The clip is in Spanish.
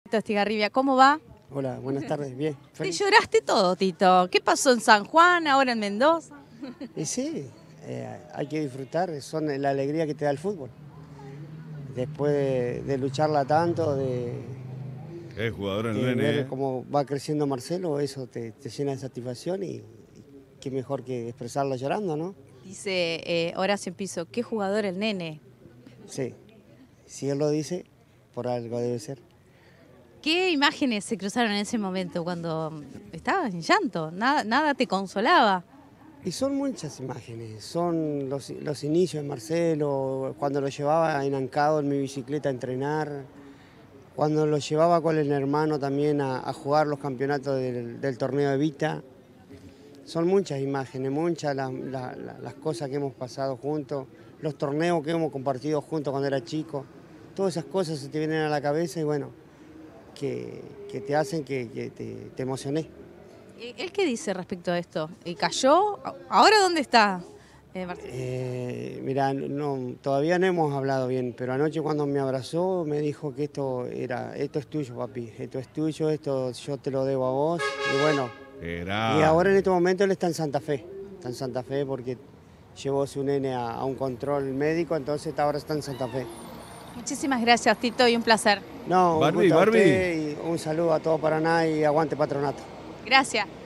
Tito Estigarribia, ¿cómo va? Hola, buenas tardes, bien. Te Feliz. lloraste todo, Tito. ¿Qué pasó en San Juan, ahora en Mendoza? Y sí, hay que disfrutar, son la alegría que te da el fútbol. Después de lucharla tanto, Es jugador el de nene, ver cómo va creciendo Marcelo, eso te llena de satisfacción y qué mejor que expresarlo llorando, ¿no? Dice Horacio Piso, qué jugador el nene. Sí, si él lo dice, por algo debe ser. ¿Qué imágenes se cruzaron en ese momento cuando estabas en llanto? Nada te consolaba. Y son muchas imágenes, son los inicios de Marcelo, cuando lo llevaba enancado en mi bicicleta a entrenar, cuando lo llevaba con el hermano también a jugar los campeonatos del torneo de Vita. Son muchas imágenes, muchas las cosas que hemos pasado juntos, los torneos que hemos compartido juntos cuando era chico. Todas esas cosas se te vienen a la cabeza y bueno, que te hacen que te emociones. ¿Él qué dice respecto a esto? ¿Cayó? ¿Ahora dónde está, Marcelo? Mira, no, todavía no hemos hablado bien, pero anoche cuando me abrazó me dijo que esto es tuyo, papi, esto es tuyo, esto yo te lo debo a vos. Y bueno, y ahora en este momento él está en Santa Fe porque llevó a su nene a un control médico, entonces ahora está en Santa Fe. Muchísimas gracias, Tito, y un placer. No, Barbie, un gusto a Barbie. usted y un saludo a todo Paraná y aguante Patronato. Gracias.